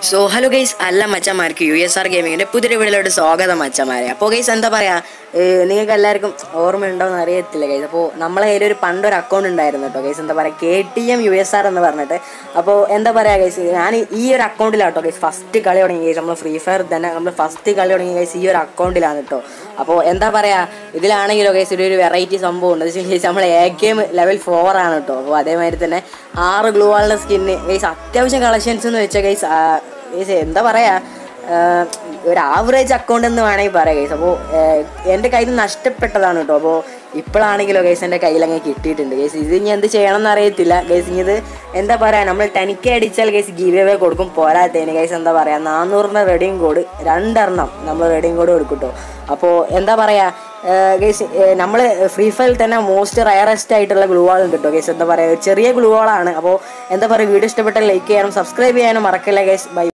So hello guys, എല്ലാ മച്ചന്മാർക്ക് USR ഗെയിമിങ്ങിൻ്റെ പുതിയൊരു വീഡിയോയിലോട്ട് സ്വാഗതം മച്ചന്മാരെ. അപ്പോൾ ഗൈസ് എന്താ പറയുക, നിങ്ങൾക്ക് എല്ലാവർക്കും ഓർമ്മയുണ്ടോയെന്ന് അറിയത്തില്ല ഗൈസ്. അപ്പോൾ നമ്മളെ കയ്യിലൊരു പണ്ടൊരു അക്കൗണ്ട് ഉണ്ടായിരുന്നു കേട്ടോ ഗൈസ്, എന്താ പറയുക KTM USR എന്ന് പറഞ്ഞിട്ട്. അപ്പോൾ എന്താ പറയുക ഗൈസ്, ഞാൻ ഈ ഒരു അക്കൗണ്ടിലാട്ടോ ഗൈസ് ഫസ്റ്റ് കളി തുടങ്ങി ഗൈസ്. നമ്മൾ ഫ്രീ ഫയർ തന്നെ നമ്മൾ ഫസ്റ്റ് കളി തുടങ്ങി ഗൈസ് ഈ ഒരു അക്കൗണ്ടിലാണ് കേട്ടോ. അപ്പോൾ എന്താ പറയുക, ഇതിലാണെങ്കിലോ ഗൈസ് ഒരു വെറൈറ്റി സംഭവം ഉണ്ട്. ഗൈസ് നമ്മൾ AK ലെവൽ 4 ആണ് കേട്ടോ. അപ്പോൾ അതേമാതിരി തന്നെ 6 ഗ്ലൂ വാളിൻ്റെ സ്കിന്ന് ഗൈസ്, അത്യാവശ്യം കളക്ഷൻസ് എന്ന് വെച്ചാൽ ഗൈസ് എന്താ പറയുക, ഒരു ആവറേജ് അക്കൗണ്ട് എന്ന് വേണമെങ്കിൽ പറയാം ഗൈസ്. അപ്പോൾ എൻ്റെ കയ്യിൽ നിന്ന് നഷ്ടപ്പെട്ടതാണ് കേട്ടോ. അപ്പോൾ ഇപ്പോഴാണെങ്കിലോ ഗൈസ് എൻ്റെ കയ്യിലങ്ങ് കിട്ടിയിട്ടുണ്ട് ഗൈസ്. ഇത് ഇനി എന്ത് ചെയ്യണമെന്ന് അറിയത്തില്ല ഗൈസ്. ഇനി ഇത് എന്താ പറയുക, നമ്മൾ 10K അടിച്ചാൽ ഗൈസ് ഗീവ് അവേ കൊടുക്കും. പോരാത്തതിന് ഗൈസ് എന്താ പറയുക, 400 റെഡിയും കോഡ് 2 നമ്മൾ റെഡിയും കോഡ് കൊടുക്കും കേട്ടോ. അപ്പോൾ എന്താ പറയുക ഗൈസ്, നമ്മൾ ഫ്രീ ഫയറിൽ തന്നെ മോസ്റ്റ് റയറസ്റ്റ് ആയിട്ടുള്ള ഗ്ലൂ വാൾ ഉണ്ട് കേട്ടോ ഗൈസ്. എന്താ പറയുക, ചെറിയ ഗ്ലൂ വാളാണ്. അപ്പോൾ എന്താ പറയുക, വീഡിയോ ഇഷ്ടപ്പെട്ടാൽ ലൈക്ക് ചെയ്യാനും സബ്സ്ക്രൈബ് ചെയ്യാനും മറക്കില്ല ഗൈസ്. ബൈ.